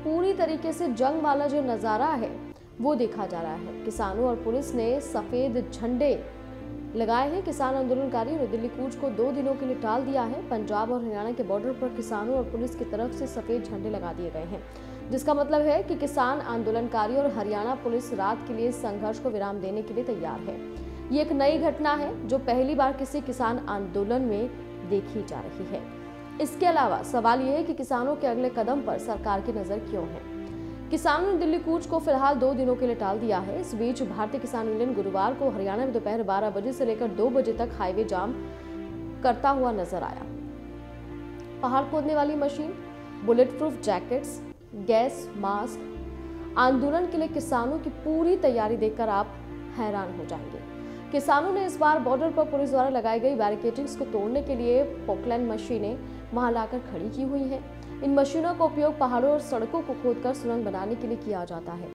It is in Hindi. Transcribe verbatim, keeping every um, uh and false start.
पूरी तरीके से जंग वाला जो नज़ारा है वो देखा जा रहा है। किसानों और पुलिस ने सफ़ेद झंडे लगाए हैं। किसान आंदोलनकारी ने दिल्ली कूच को दो दिनों के लिए टाल दिया है। पंजाब और हरियाणा के बॉर्डर पर किसानों और पुलिस की तरफ से सफ़ेद झंडे लगा दिए गए हैं, जिसका मतलब है कि किसान आंदोलनकारी और हरियाणा पुलिस रात के लिए संघर्ष को विराम देने के लिए तैयार है। ये एक नई घटना है जो पहली बार किसी किसान आंदोलन में देखी जा रही है। इसके अलावा सवाल यह है कि किसानों के अगले कदम पर सरकार की नजर क्यों है। किसानों ने दिल्ली कूच को फिलहाल दो दिनों के लिए टाल दिया है। इस बीच भारतीय किसान यूनियन गुरुवार को हरियाणा में दोपहर बारह बजे से लेकर दो बजे तक हाईवे जाम करता हुआ नजर आया। पहाड़ खोदने वाली machine, bullet proof jackets, gas mask, आंदोलन के लिए किसानों की पूरी तैयारी देखकर आप हैरान हो जाएंगे। किसानों ने इस बार बॉर्डर पर पुलिस द्वारा लगाई गई बैरिकेडिंग्स को तोड़ने के लिए पोकलैंड मशीनें वहां लाकर खड़ी की हुई हैं। इन मशीनों का उपयोग पहाड़ों और सड़कों को खोदकर सुरंग बनाने के लिए किया जाता है।